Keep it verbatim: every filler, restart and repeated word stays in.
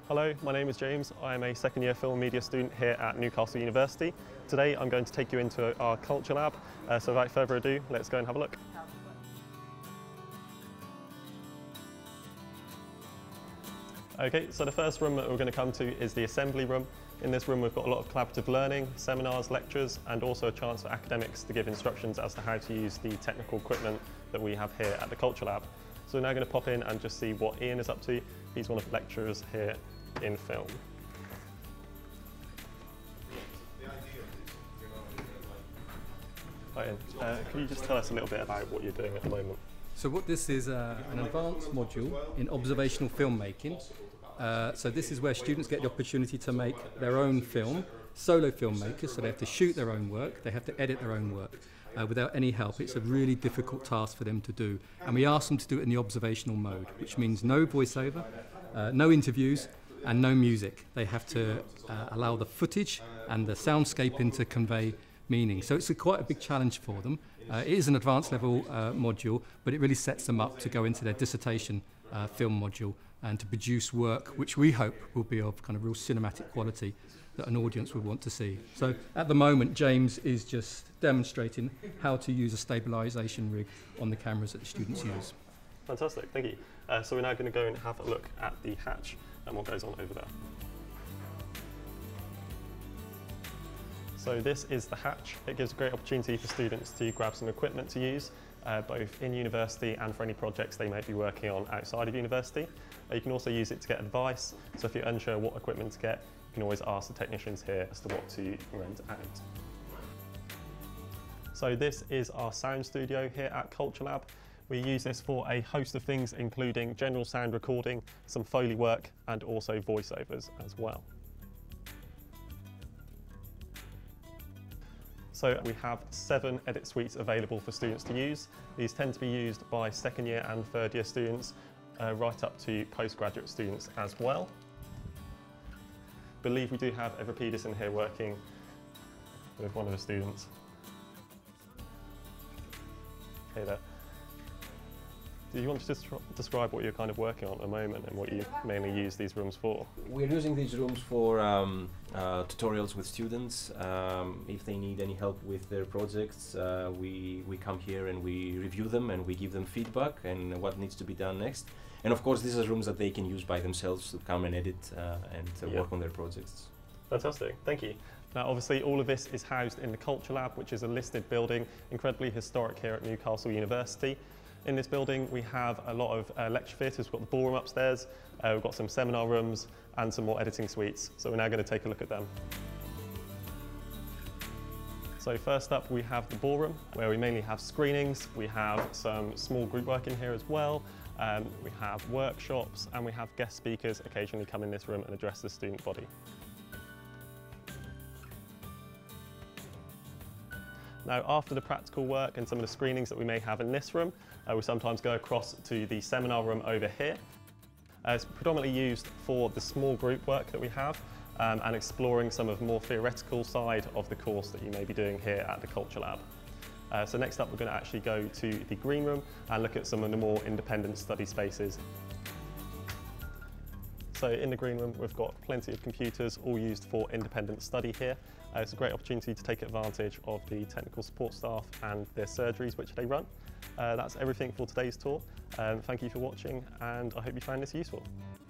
Hello, my name is James. I am a second year film and media student here at Newcastle University. Today I'm going to take you into our culture lab, uh, so without further ado, let's go and have a look. Okay, so the first room that we're going to come to is the assembly room. In this room we've got a lot of collaborative learning, seminars, lectures, and also a chance for academics to give instructions as to how to use the technical equipment that we have here at the culture lab. So we're now going to pop in and just see what Ian is up to. He's one of the lecturers here in film. Hi Ian, uh, can you just tell us a little bit about what you're doing at the moment? So what this is uh, an advanced module in observational filmmaking. Uh, so this is where students get the opportunity to make their own film, solo filmmakers, so they have to shoot their own work, they have to edit their own work uh, without any help. It's a really difficult task for them to do, and we ask them to do it in the observational mode, which means no voiceover, uh, no interviews and no music. They have to uh, allow the footage and the soundscaping to convey meaning. So it's a quite a big challenge for them. Uh, it is an advanced level uh, module, but it really sets them up to go into their dissertation uh, film module and to produce work which we hope will be of kind of real cinematic quality that an audience would want to see. So at the moment, James is just demonstrating how to use a stabilisation rig on the cameras that the students use. Fantastic, thank you. Uh, so we're now going to go and have a look at the hatch and what goes on over there. So this is the hatch. It gives a great opportunity for students to grab some equipment to use, uh, both in university and for any projects they might be working on outside of university. Uh, you can also use it to get advice, so if you're unsure what equipment to get, you can always ask the technicians here as to what to rent out. So this is our sound studio here at Culture Lab. We use this for a host of things, including general sound recording, some Foley work, and also voiceovers as well. So we have seven edit suites available for students to use. These tend to be used by second year and third year students, uh, right up to postgraduate students as well. I believe we do have Ever Peterson here working with one of the students. Hey there. Do you want to just describe what you're kind of working on at the moment and what you mainly use these rooms for? We're using these rooms for um, uh, tutorials with students. Um, if they need any help with their projects, uh, we, we come here and we review them and we give them feedback and what needs to be done next. And of course, these are rooms that they can use by themselves to come and edit uh, and uh, yeah. work on their projects. Fantastic, thank you. Now obviously all of this is housed in the Culture Lab, which is a listed building, incredibly historic here at Newcastle University. In this building we have a lot of uh, lecture theatres. We've got the ballroom upstairs, uh, we've got some seminar rooms and some more editing suites. So we're now going to take a look at them. So first up we have the ballroom, where we mainly have screenings. We have some small group work in here as well. Um, we have workshops and we have guest speakers occasionally come in this room and address the student body. Now after the practical work and some of the screenings that we may have in this room, uh, we sometimes go across to the seminar room over here. Uh, it's predominantly used for the small group work that we have um, and exploring some of the more theoretical side of the course that you may be doing here at the Culture Lab. Uh, so next up we're going to actually go to the green room and look at some of the more independent study spaces. So in the green room we've got plenty of computers all used for independent study here. Uh, it's a great opportunity to take advantage of the technical support staff and their surgeries which they run. Uh, that's everything for today's tour. Um, thank you for watching and I hope you found this useful.